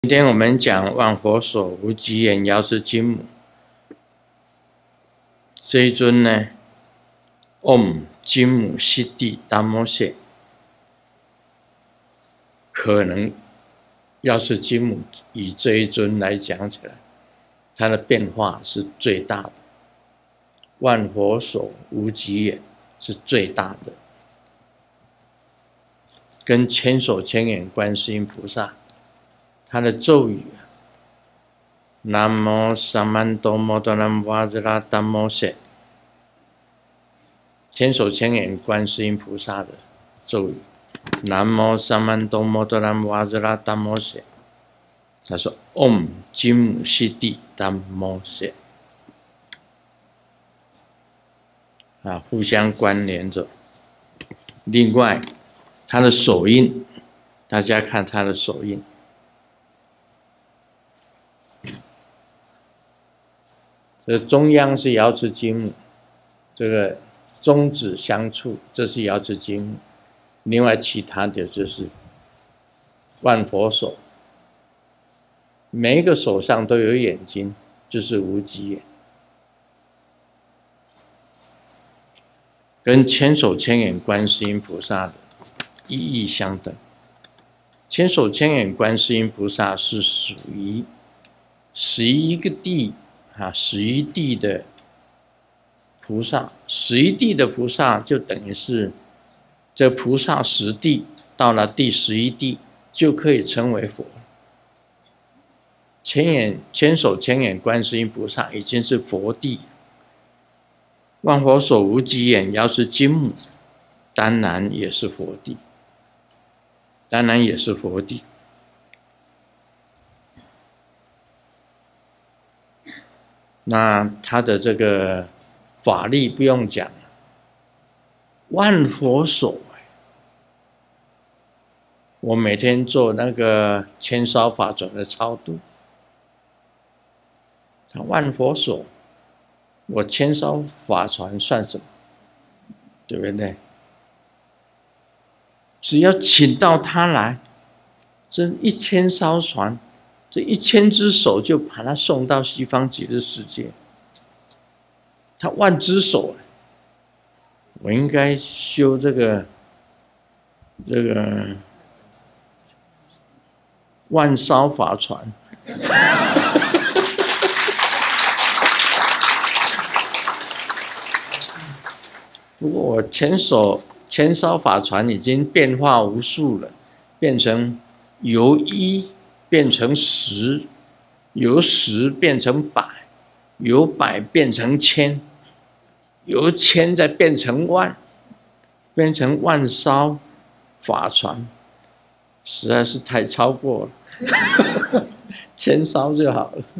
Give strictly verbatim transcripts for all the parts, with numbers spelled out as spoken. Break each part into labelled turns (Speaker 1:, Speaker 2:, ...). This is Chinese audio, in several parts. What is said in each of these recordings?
Speaker 1: 今天我们讲万佛所无极眼药师金母这一尊呢 ，Om 金母悉地达摩谢，可能药师金母以这一尊来讲起来，它的变化是最大的。万佛所无极眼是最大的，跟千手千眼观世音菩萨，他的咒语啊，南无萨曼多摩多南瓦兹拉达摩谢，千手千眼观世音菩萨的咒语，南无萨曼多摩多南瓦兹拉达摩谢，他说 Om 金母悉地达摩谢。啊，互相关联着。另外，他的手印，大家看他的手印，这中央是瑶池金母，这个中指相触，这是瑶池金母。另外，其他的就是万佛手，每一个手上都有眼睛，就是无极眼。跟千手千眼观世音菩萨的意义相等。千手千眼观世音菩萨是属于十一个地啊，十一地的菩萨，十一地的菩萨就等于是这菩萨十地到了第十一地就可以称为佛。千眼千手千眼观世音菩萨已经是佛地。万佛所无极眼药师金母，当然也是佛地，当然也是佛地。那他的这个法力不用讲了，万佛所。我每天做那个千烧法转的超度，万佛所。我千烧法船算什么？对不对？只要请到他来，这一千艘船，这一千只手就把他送到西方极乐世界。他万只手，我应该修这个这个万烧法船。不过我千手千烧法船已经变化无数了，变成由一变成十，由十变成百，由百变成千，由千再变成万，变成万烧法船，实在是太超过了，千烧就好了。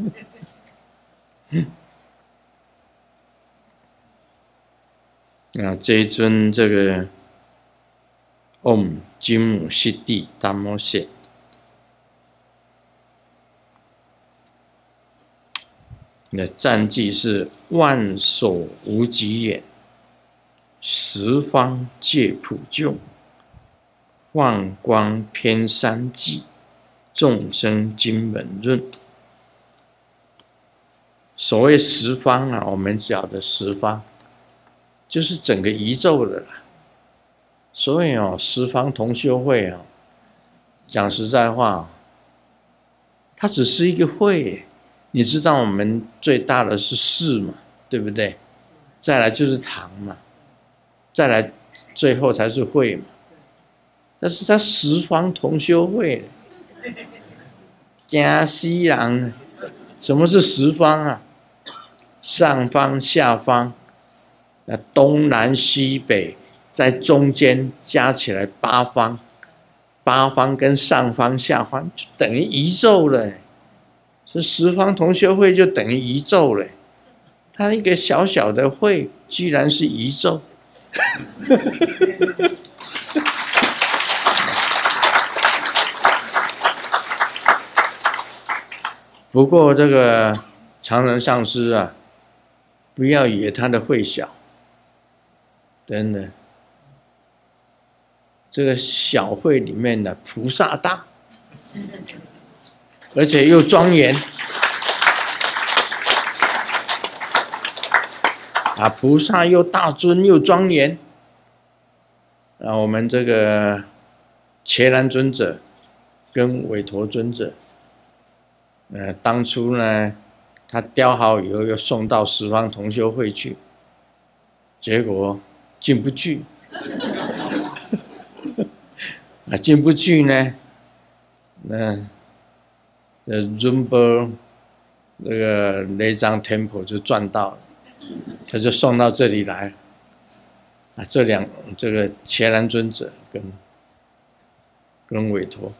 Speaker 1: 啊，这一尊这个 Om 金母悉地达摩谢，那战绩是万手无极眼，十方界普救，万光偏三际，众生经本论。所谓十方啊，我们讲的十方，就是整个宇宙的啦。所以哦，十方同修会哦，讲实在话，它只是一个会。你知道我们最大的是事嘛，对不对？再来就是堂嘛，再来最后才是会嘛。但是它十方同修会，惊死人！什么是十方啊？上方、下方。东南西北在中间加起来八方，八方跟上方下方就等于宇宙了。这十方同修会就等于宇宙了。它一个小小的会，居然是宇宙。不过这个常人上师啊，不要以为他的会小。真的，这个小会里面的菩萨大， 而且又庄严。啊，菩萨又大尊又庄严。啊，我们这个伽蓝尊者跟韦陀尊者，呃，当初呢，他雕好以后，又送到十方同修会去，结果进不去。啊，进不去呢，那呃，Rumba 那个那张 temple 就赚到了，他就送到这里来。啊，这两这个伽蓝尊者跟跟韦陀，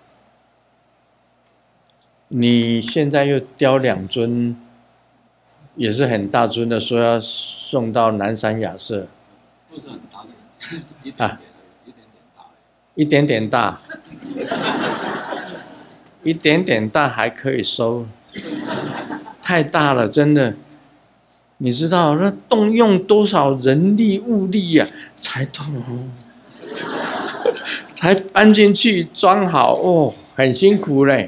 Speaker 1: 你现在又雕两尊，也是很大尊的，说要送到南山亚舍。
Speaker 2: 不是很大尊，一点点的，一点点大。
Speaker 1: 一点点大，一点点大还可以收，太大了，真的。你知道那动用多少人力物力呀、啊，才动，才搬进去装好哦，很辛苦嘞。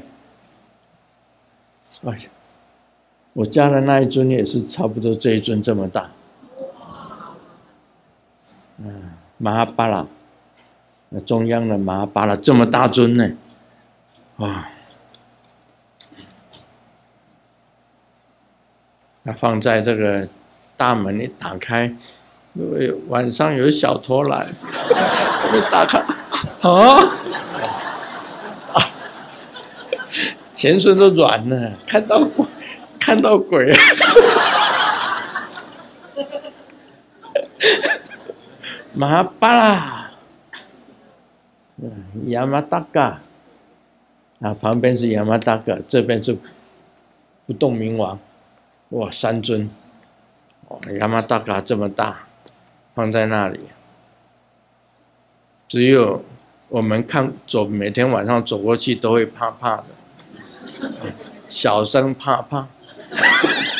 Speaker 1: 哎呀，我家的那一尊也是差不多这一尊这么大。嗯，马哈巴拉，中央的马哈巴拉这么大尊呢，哇！它放在这个大门一打开，晚上有小偷来，一打开，啊，全身都软了，看到鬼，看到鬼了。马巴拉，亚麻达嘎，啊，旁边是亚麻达嘎，这边是不动明王。哇，三尊，哦，亚麻达嘎这么大，放在那里，只有我们看走，每天晚上走过去都会怕怕的，小声怕怕。